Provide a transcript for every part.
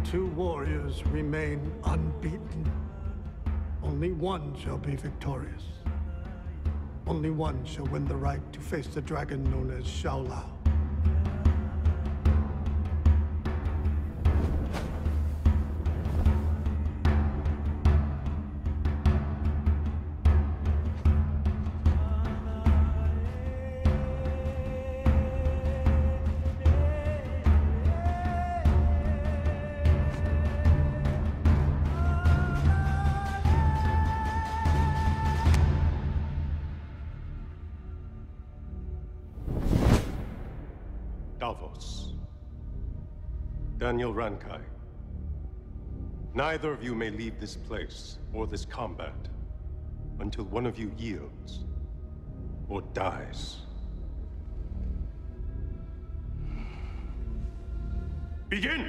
Two warriors remain unbeaten. Only one shall be victorious. Only one shall win the right to face the dragon known as Xiaolao. Davos. Daniel Rankai. Neither of you may leave this place or this combat until one of you yields or dies. Begin!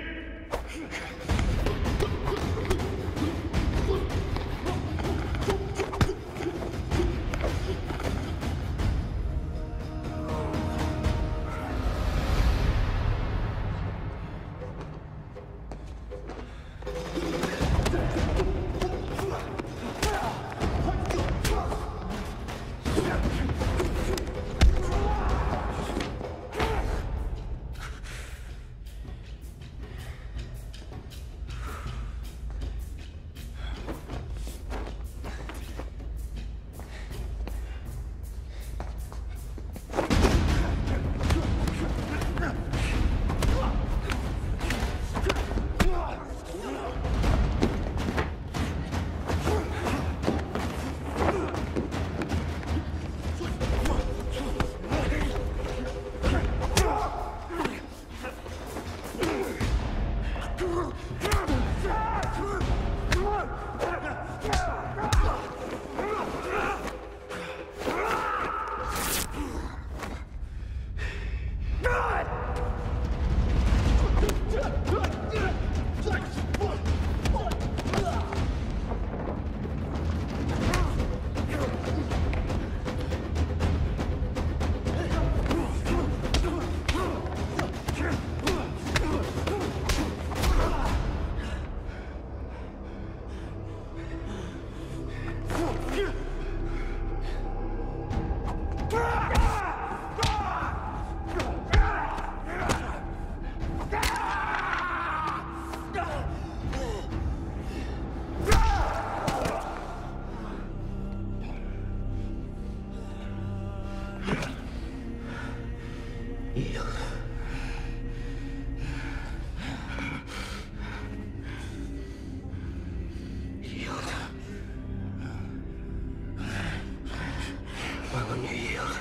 Why wouldn't you yield?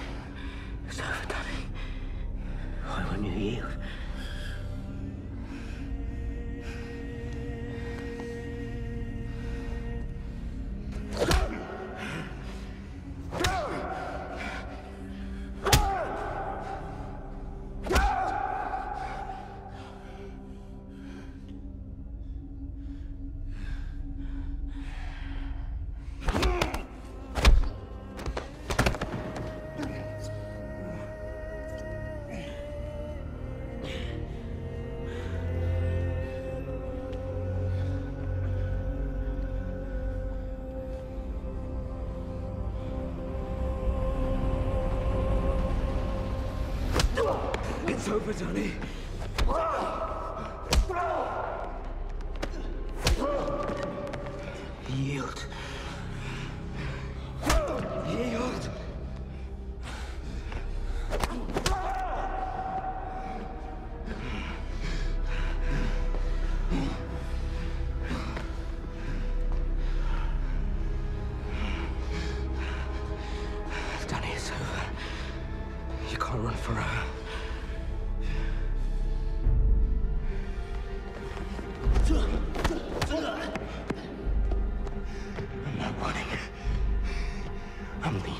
It's over, Danny. Why wouldn't you yield? It's over, Johnny. Yield. Yield. Danny, it's over. You can't run forever. I'm not running. I'm leading.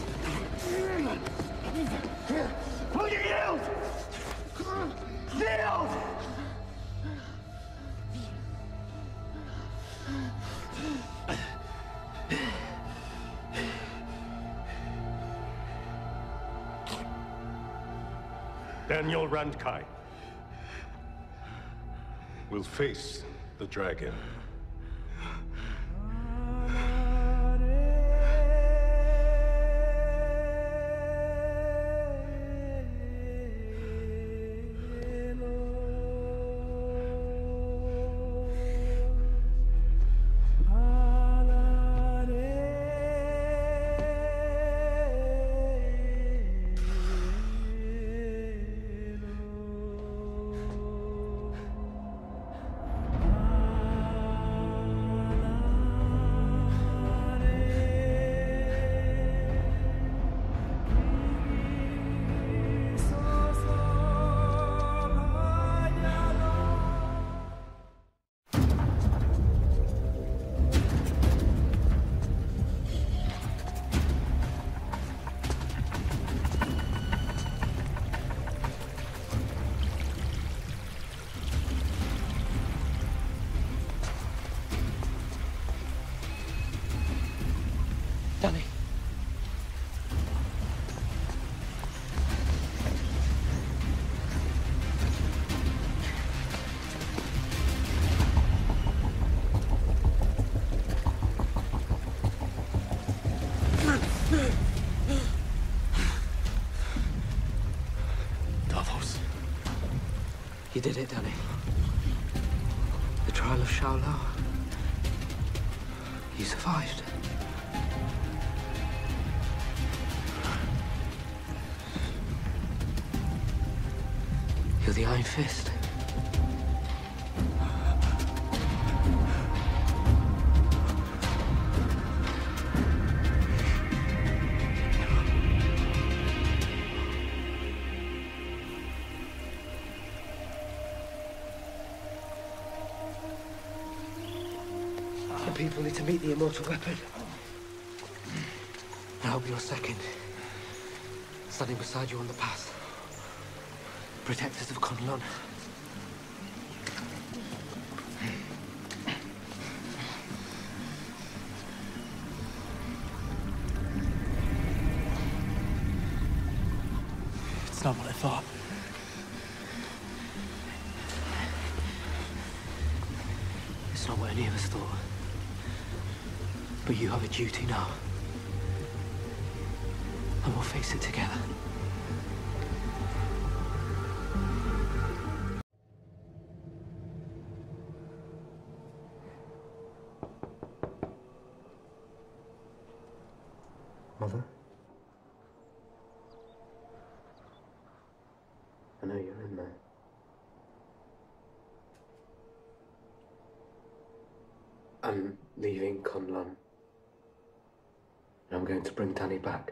Will you yield? Yield! Daniel Randkai will face the dragon. Danny. Davos. You did it, Danny. The trial of Shaolao. You survived. You're the Iron Fist. The people need to meet the immortal weapon. And I'll be your second. Standing beside you on the path. Protectors of Kunlun. It's not what I thought. It's not what any of us thought. But you have a duty now. And we'll face it together. Mother? I know you're in there. I'm leaving Kunlun. And I'm going to bring Danny back.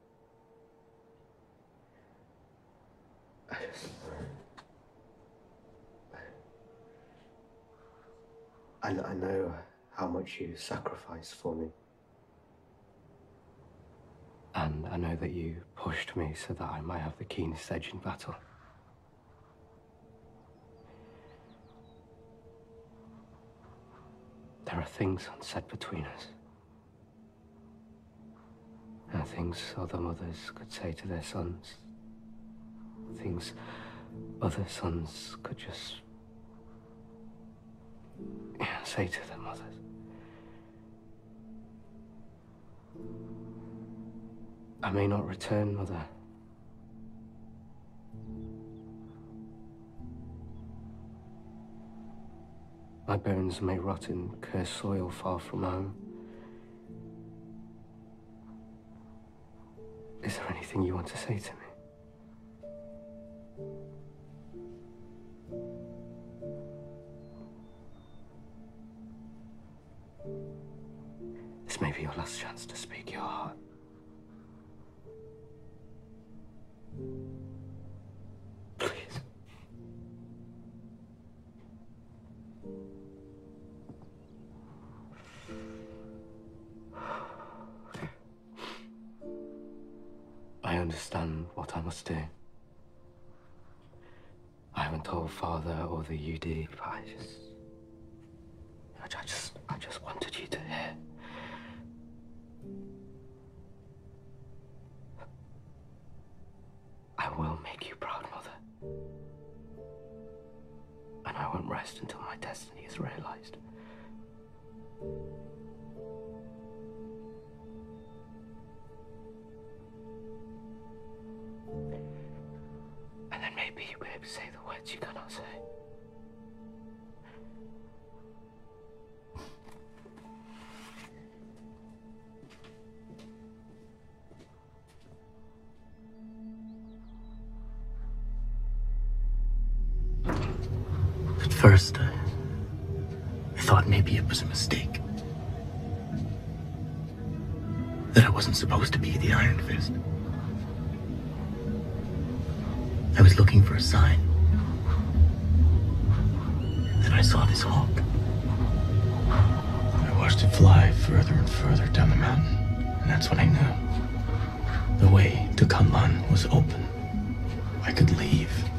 I know how much you sacrificed for me. And I know that you pushed me so that I might have the keenest edge in battle. There are things unsaid between us. And things other mothers could say to their sons. Things other sons could just say to their mothers. I may not return, Mother. My bones may rot in cursed soil far from home. Is there anything you want to say to me? This may be your last chance to speak your heart. Please. I understand what I must do. I haven't told Father or the UD, but I just wanted you to hear. I will make you proud, Mother. be able to say the words you cannot say. At first, I thought maybe it was a mistake. That I wasn't supposed to be the Iron Fist. I was looking for a sign. Then I saw this hawk. I watched it fly further and further down the mountain, and that's when I knew. The way to Kunlun was open. I could leave.